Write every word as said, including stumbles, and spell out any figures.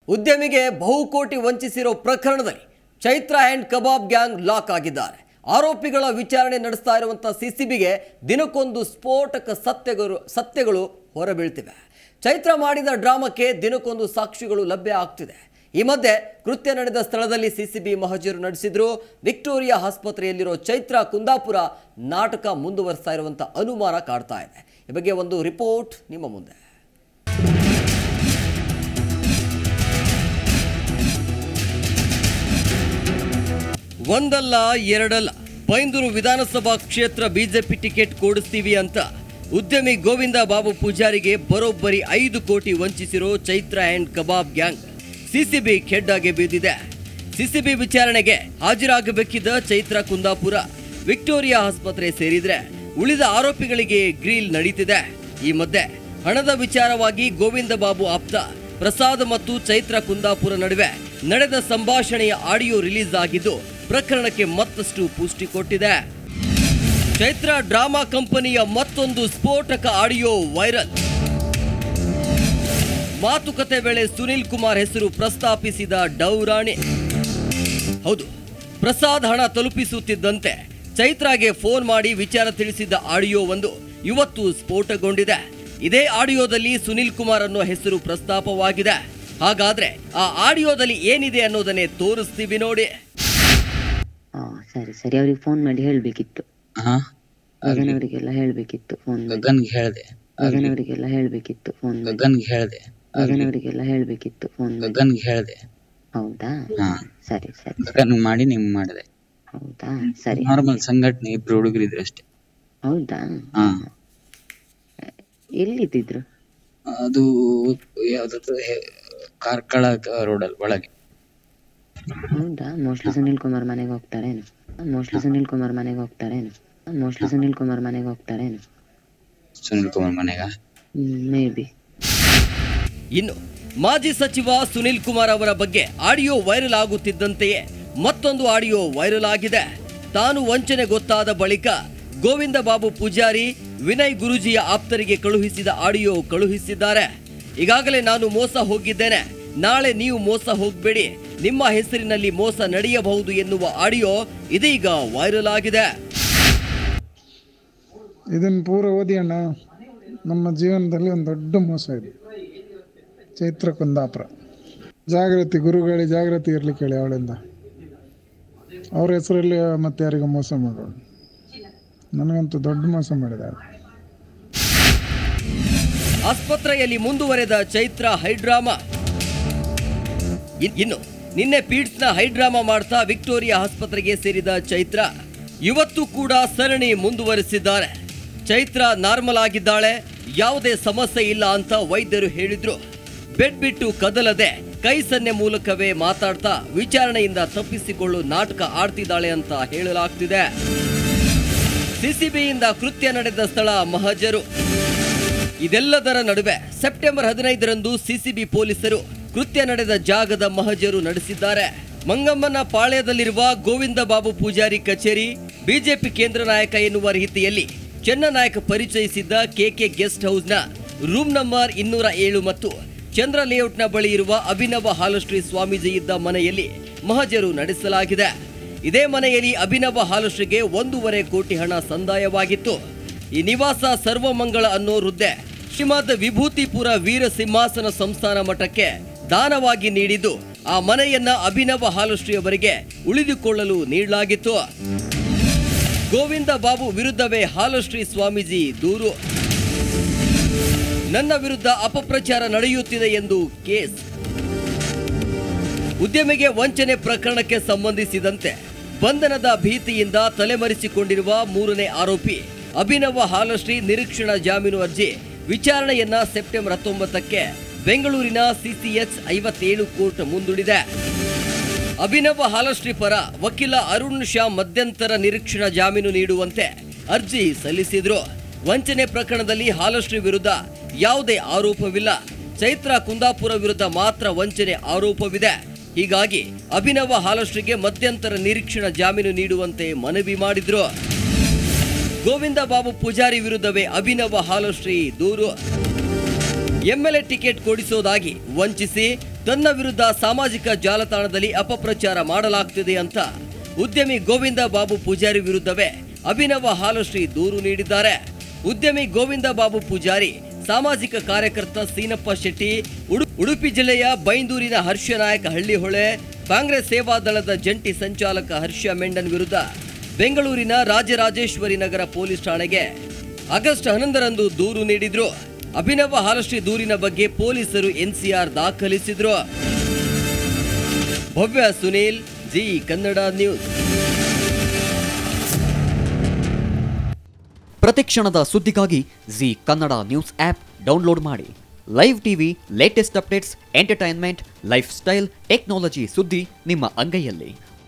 ಉದ್ಯಮಿಗೆ ಬಹುಕೋಟಿ ವಂಚಿಸಿರೋ ಪ್ರಕರಣದಲ್ಲಿ Chaitra and kebab gang lock ಆಗಿದ್ದಾರೆ. ಆರೋಪಿಗಳ ವಿಚಾರಣೆ ನಡೆಸ್ತಾ ಇರುವಂಥ ಸಿಸಿಬಿಗೆ ದಿನಕ್ಕೊಂದು ಸ್ಫೋಟಕ ಸತ್ಯಗಳು ಸತ್ಯಗಳು ಹೊರಬೀಳ್ತಿವೆ. ಚೈತ್ರ ಮಾಡಿದ ಡ್ರಾಮಕ್ಕೆ ದಿನಕ್ಕೊಂದು ಸಾಕ್ಷಿಗಳು ಲಭ್ಯ ಆಗ್ತಿದೆ. ಈ ಮಧ್ಯೆ ಕೃತ್ಯ ನಡೆದ ಸ್ಥಳದಲ್ಲಿ ಸಿಸಿಬಿ ಮಹಜರು ನಡೆಸಿದ್ರು. ವಿಕ್ಟೋರಿಯಾ ಆಸ್ಪತ್ರೆಯಲ್ಲಿರೋ ಚೈತ್ರ ಕುಂದಾಪುರ ನಾಟಕ ಮುಂದುವರಿಸ್ತಾ ಇರುವಂಥ ಅನುಮಾನ ಕಾಡ್ತಾ ಇದೆ. ಈ ಬಗ್ಗೆ ಒಂದು ರಿಪೋರ್ಟ್ ನಿಮ್ಮ ಮುಂದೆ. ಒಂದಲ್ಲ ಎರಡಲ್ಲ, ಬೈಂದೂರು ವಿಧಾನಸಭಾ ಕ್ಷೇತ್ರ ಬಿಜೆಪಿ ಟಿಕೆಟ್ ಕೊಡಿಸ್ತೀವಿ ಅಂತ ಉದ್ಯಮಿ ಗೋವಿಂದ ಬಾಬು ಪೂಜಾರಿಗೆ ಬರೋಬ್ಬರಿ ಐದು ಕೋಟಿ ವಂಚಿಸಿರೋ Chaitra and kebab gang CCB ಖೆಡ್ಡಾಗೆ ಬೀದಿದೆ. ಸಿಸಿಬಿ ವಿಚಾರಣೆಗೆ ಹಾಜರಾಗಬೇಕಿದ್ದ ಚೈತ್ರ ಕುಂದಾಪುರ ವಿಕ್ಟೋರಿಯಾ ಆಸ್ಪತ್ರೆ ಸೇರಿದ್ರೆ ಉಳಿದ ಆರೋಪಿಗಳಿಗೆ ಗ್ರಿಲ್ ನಡೀತಿದೆ. ಈ ಮಧ್ಯೆ ಹಣದ ವಿಚಾರವಾಗಿ ಗೋವಿಂದ ಬಾಬು ಆಪ್ತ ಪ್ರಸಾದ್ ಮತ್ತು ಚೈತ್ರ ಕುಂದಾಪುರ ನಡುವೆ ನಡೆದ ಸಂಭಾಷಣೆಯ ಆಡಿಯೋ ರಿಲೀಸ್ ಆಗಿದ್ದು ಪ್ರಕರಣಕ್ಕೆ ಮತ್ತಷ್ಟು ಪುಷ್ಟಿ ಕೊಟ್ಟಿದೆ. ಚೈತ್ರ ಡ್ರಾಮಾ ಕಂಪನಿಯ ಮತ್ತೊಂದು ಸ್ಫೋಟಕ ಆಡಿಯೋ ವೈರಲ್. ಮಾತುಕತೆ ವೇಳೆ ಸುನಿಲ್ ಕುಮಾರ್ ಹೆಸರು ಪ್ರಸ್ತಾಪಿಸಿದ ಡೌರಾಣಿ. ಹೌದು, ಪ್ರಸಾದ್ ಹಣ ತಲುಪಿಸುತ್ತಿದ್ದಂತೆ ಚೈತ್ರಾಗೆ ಫೋನ್ ಮಾಡಿ ವಿಚಾರ ತಿಳಿಸಿದ್ದ ಆಡಿಯೋ ಒಂದು ಇವತ್ತು ಸ್ಫೋಟಗೊಂಡಿದೆ. ಇದೇ ಆಡಿಯೋದಲ್ಲಿ ಸುನಿಲ್ ಕುಮಾರ್ ಅನ್ನೋ ಹೆಸರು ಪ್ರಸ್ತಾಪವಾಗಿದೆ. ಹಾಗಾದ್ರೆ ಆ ಆಡಿಯೋದಲ್ಲಿ ಏನಿದೆ ಅನ್ನೋದನ್ನೇ ತೋರಿಸ್ತೀವಿ ನೋಡಿ. ಸರಿ ಸರಿ ಅವ್ರಿಗೆ ಫೋನ್ ಮಾಡಿ ಹೇಳ್ಬೇಕಿತ್ತು. ಗಗನವರಿಗೆಲ್ಲ ಹೇಳ್ಬೇಕಿತ್ತು ಫೋನ್ ಗಗನ್ಗೆ ಹೇಳ್ದೆ ಗಗನವರಿಗೆಲ್ಲ ಹೇಳ್ಬೇಕಿತ್ತು ಫೋನ್ ಗಗನ್ಗೆ ಹೇಳ್ದೆ ಗಗನವರಿಗೆಲ್ಲ ಹೇಳ್ಬೇಕಿತ್ತು ಫೋನ್ ಗಗನ್ಗೆ ಹೇಳ್ದೆ. ಹೌದಾ? ಸರಿ ಸರಿ ಗಗನ್ ಮಾಡಿ ನಿಮ್ಗೆ ಮಾಡಿದೆ. ಹೌದಾ? ಸರಿ. ನಾರ್ಮಲ್ ಸಂಘಟನೆ ಇಬ್ರು ಹುಡುಗರಿದ್ರು ಅಷ್ಟೇ. ಹೌದಾ? ಎಲ್ಲಿದ್ದಿದ್ರು? ಅದು ಯಾವ್ದು ಕಾರ್ಕಳ ರೋಡಲ್ಲಿ ಒಳಗೆ. ಹೌದಾ? ಮೋಸ್ಟ್ಲಿ ಸುನಿಲ್ ಕುಮಾರ್ ಮನೆಗೆ ಹೋಗ್ತಾರೇನು? ಮೋಸ್ಟ್ಲಿ ಸುನಿಲ್ ಕುಮಾರ್ ಮನೆಗೆ ಹೋಗ್ತಾರೇನು? ಮೋಸ್ಟ್ಲಿ ಸುನಿಲ್ ಕುಮಾರ್ ಮನೆಗೆ ಹೋಗ್ತಾರೇನು? ಸುನಿಲ್ ಕುಮಾರ್ ಮನೆಗ ಮೇ ಬಿ. ಇನ್ನು ಮಾಜಿ ಸಚಿವ ಸುನಿಲ್ ಕುಮಾರ್ ಅವರ ಬಗ್ಗೆ ಆಡಿಯೋ ವೈರಲ್ ಆಗುತ್ತಿದ್ದಂತೆಯೇ ಮತ್ತೊಂದು ಆಡಿಯೋ ವೈರಲ್ ಆಗಿದೆ. ತಾನು ವಂಚನೆ ಗೊತ್ತಾದ ಬಳಿಕ ಗೋವಿಂದ ಬಾಬು ಪೂಜಾರಿ ವಿನಯ್ ಗುರೂಜಿಯ ಆಪ್ತರಿಗೆ ಕಳುಹಿಸಿದ ಆಡಿಯೋ ಕಳುಹಿಸಿದ್ದಾರೆ. ಈಗಾಗಲೇ ನಾನು ಮೋಸ ಹೋಗಿದ್ದೇನೆ, ನಾಳೆ ನೀವು ಮೋಸ ಹೋಗಬೇಡಿ, ನಿಮ್ಮ ಹೆಸರಿನಲ್ಲಿ ಮೋಸ ನಡೆಯಬಹುದು ಎನ್ನುವ ಆಡಿಯೋ ಇದೀಗ ವೈರಲ್ ಆಗಿದೆ. ಇದನ್ನು ಪೂರ ಓದಿ ಅಣ್ಣ, ನಮ್ಮ ಜೀವನದಲ್ಲಿ ಒಂದು ದೊಡ್ಡ ಮೋಸ ಇದೆ. ಚೈತ್ರ ಕುಂದಾಪುರ ಜಾಗೃತಿ ಗುರುಗಳಿಗೆ ಜಾಗೃತಿ ಇರ್ಲಿಕ್ಕೆ ಹೇಳಿ ಅವಳಿಂದ. ಅವ್ರ ಹೆಸರಲ್ಲಿ ಮತ್ತೆ ಯಾರಿಗೂ ಮೋಸ ಮಾಡೋಣ. ನನಗಂತೂ ದೊಡ್ಡ ಮೋಸ ಮಾಡಿದ್ದಾರೆ. ಆಸ್ಪತ್ರೆಯಲ್ಲಿ ಮುಂದುವರೆದ ಚೈತ್ರ ಹೈಡ್ರಾಮಾ. ಇನ್ನು ನಿನ್ನೆ ಪೀಡ್ಸ್ನ ಹೈಡ್ರಾಮಾ ಮಾಡ್ತಾ ವಿಕ್ಟೋರಿಯಾ ಆಸ್ಪತ್ರೆಗೆ ಸೇರಿದ ಚೈತ್ರ ಇವತ್ತು ಕೂಡ ಸರಣಿ ಮುಂದುವರೆಸಿದ್ದಾರೆ. ಚೈತ್ರ ನಾರ್ಮಲ್ ಆಗಿದ್ದಾಳೆ, ಯಾವುದೇ ಸಮಸ್ಯೆ ಇಲ್ಲ ಅಂತ ವೈದ್ಯರು ಹೇಳಿದ್ರು. ಬೆಡ್ ಬಿಟ್ಟು ಕದಲದೆ ಕೈ ಸನ್ನೆ ಮೂಲಕವೇ ಮಾತಾಡ್ತಾ ವಿಚಾರಣೆಯಿಂದ ತಪ್ಪಿಸಿಕೊಳ್ಳು ನಾಟಕ ಆಡ್ತಿದ್ದಾಳೆ ಅಂತ ಹೇಳಲಾಗ್ತಿದೆ. ಸಿಸಿಬಿಯಿಂದ ಕೃತ್ಯ ನಡೆದ ಸ್ಥಳ ಮಹಜರು. ಇದೆಲ್ಲದರ ನಡುವೆ ಸೆಪ್ಟೆಂಬರ್ ಹದಿನೈದರಂದು ಸಿಸಿಬಿ ಪೊಲೀಸರು ಕೃತ್ಯ ನಡೆದ ಜಾಗದ ಮಹಜರು ನಡೆಸಿದ್ದಾರೆ. ಮಂಗಮ್ಮನ ಪಾಳ್ಯದಲ್ಲಿರುವ ಗೋವಿಂದ ಬಾಬು ಪೂಜಾರಿ ಕಚೇರಿ, ಬಿಜೆಪಿ ಕೇಂದ್ರ ನಾಯಕ ಎನ್ನುವ ರೀತಿಯಲ್ಲಿ ಚೆನ್ನನಾಯಕ್ ಪರಿಚಯಿಸಿದ್ದ ಕೆಕೆ ಗೆಸ್ಟ್ ಹೌಸ್ನ ರೂಮ್ ನಂಬರ್ ಇನ್ನೂರ ಏಳು ಮತ್ತು ಚಂದ್ರ ಲೇಔಟ್ನ ಬಳಿ ಇರುವ ಅಭಿನವ ಹಾಲಶ್ರೀ ಸ್ವಾಮೀಜಿ ಇದ್ದ ಮನೆಯಲ್ಲಿ ಮಹಜರು ನಡೆಸಲಾಗಿದೆ. ಇದೇ ಮನೆಯಲ್ಲಿ ಅಭಿನವ ಹಾಲಶ್ರೀಗೆ ಒಂದೂವರೆ ಕೋಟಿ ಹಣ ಸಂದಾಯವಾಗಿತ್ತು. ಈ ನಿವಾಸ ಸರ್ವಮಂಗಳ ಅನ್ನೋ ವೃದ್ಧೆ ಶ್ರೀಮದ್ ವಿಭೂತಿಪುರ ವೀರ ಸಿಂಹಾಸನ ಸಂಸ್ಥಾನ ಮಠಕ್ಕೆ ದಾನವಾಗಿ ನೀಡಿದ್ದು ಆ ಮನೆಯನ್ನ ಅಭಿನವ ಹಾಲಶ್ರೀ ಅವರಿಗೆ ಉಳಿದುಕೊಳ್ಳಲು ನೀಡಲಾಗಿತ್ತು. ಗೋವಿಂದ ಬಾಬು ವಿರುದ್ಧವೇ ಹಾಲಶ್ರೀ ಸ್ವಾಮೀಜಿ ದೂರು. ನನ್ನ ವಿರುದ್ಧ ಅಪಪ್ರಚಾರ ನಡೆಯುತ್ತಿದೆ ಎಂದು ಕೇಸ್. ಉದ್ಯಮಿಗೆ ವಂಚನೆ ಪ್ರಕರಣಕ್ಕೆ ಸಂಬಂಧಿಸಿದಂತೆ ಬಂಧನದ ಭೀತಿಯಿಂದ ತಲೆಮರೆಸಿಕೊಂಡಿರುವ ಮೂರನೇ ಆರೋಪಿ ಅಭಿನವ ಹಾಲಶ್ರೀ ನಿರೀಕ್ಷಣಾ ಜಾಮೀನು ಅರ್ಜಿ ವಿಚಾರಣೆಯನ್ನ ಸೆಪ್ಟೆಂಬರ್ ಹತ್ತೊಂಬತ್ತಕ್ಕೆ ಬೆಂಗಳೂರಿನ ಸಿಸಿಎಚ್ ಐವತ್ತೇಳು ಕೋರ್ಟ್ ಮುಂದೂಡಿದೆ. ಅಭಿನವ ಹಾಲಶ್ರೀ ಪರ ವಕೀಲ ಅರುಣ್ ಶಾ ಮಧ್ಯಂತರ ನಿರೀಕ್ಷಣಾ ಜಾಮೀನು ನೀಡುವಂತೆ ಅರ್ಜಿ ಸಲ್ಲಿಸಿದ್ರು. ವಂಚನೆ ಪ್ರಕರಣದಲ್ಲಿ ಹಾಲಶ್ರೀ ವಿರುದ್ಧ ಯಾವುದೇ ಆರೋಪವಿಲ್ಲ. ಚೈತ್ರ ಕುಂದಾಪುರ ವಿರುದ್ಧ ಮಾತ್ರ ವಂಚನೆ ಆರೋಪವಿದೆ. ಹೀಗಾಗಿ ಅಭಿನವ ಹಾಲಶ್ರೀಗೆ ಮಧ್ಯಂತರ ನಿರೀಕ್ಷಣಾ ಜಾಮೀನು ನೀಡುವಂತೆ ಮನವಿ ಮಾಡಿದ್ರು. ಗೋವಿಂದ ಬಾಬು ಪೂಜಾರಿ ವಿರುದ್ಧವೇ ಅಭಿನವ ಹಾಲಶ್ರೀ ದೂರು. ಎಂಎಲ್ಎ ಟಿಕೆಟ್ ಕೊಡಿಸೋದಾಗಿ ವಂಚಿಸಿ ತನ್ನ ವಿರುದ್ಧ ಸಾಮಾಜಿಕ ಜಾಲತಾಣದಲ್ಲಿ ಅಪಪ್ರಚಾರ ಮಾಡಲಾಗ್ತಿದೆ ಅಂತ ಉದ್ಯಮಿ ಗೋವಿಂದ ಬಾಬು ಪೂಜಾರಿ ವಿರುದ್ಧವೇ ಅಭಿನವ ಹಾಲಶ್ರೀ ದೂರು ನೀಡಿದ್ದಾರೆ. ಉದ್ಯಮಿ ಗೋವಿಂದ ಬಾಬು ಪೂಜಾರಿ, ಸಾಮಾಜಿಕ ಕಾರ್ಯಕರ್ತ ಸೀನಪ್ಪ ಶೆಟ್ಟಿ, ಉಡುಪಿ ಜಿಲ್ಲೆಯ ಬೈಂದೂರಿನ ಹರ್ಷನಾಯಕ ಹಳ್ಳಿಹೊಳೆ, ಕಾಂಗ್ರೆಸ್ ಸೇವಾದಳದ ಜಂಟಿ ಸಂಚಾಲಕ ಹರ್ಷ ಮೆಂಡನ್ ವಿರುದ್ಧ ಬೆಂಗಳೂರಿನ ರಾಜರಾಜೇಶ್ವರಿ ನಗರ ಪೊಲೀಸ್ ಠಾಣೆಗೆ ಆಗಸ್ಟ್ ಹನ್ನೊಂದರಂದು ದೂರು ನೀಡಿದ್ರು. ಅಭಿನವ ಹಾಲಶ್ರೀ ದೂರಿನ ಬಗ್ಗೆ ಪೊಲೀಸರು ಎನ್ಸಿಆರ್ ದಾಖಲಿಸಿದ್ರು. Bhavya Sunil, Zee Kannada news. ಪ್ರತಿಕ್ಷಣದ ಸುದ್ದಿಗಾಗಿ Zee Kannada news app download ಮಾಡಿ. Live TV, latest updates, entertainment, lifestyle, technology ಸುದ್ದಿ ನಿಮ್ಮ ಅಂಗೈಯಲ್ಲಿ.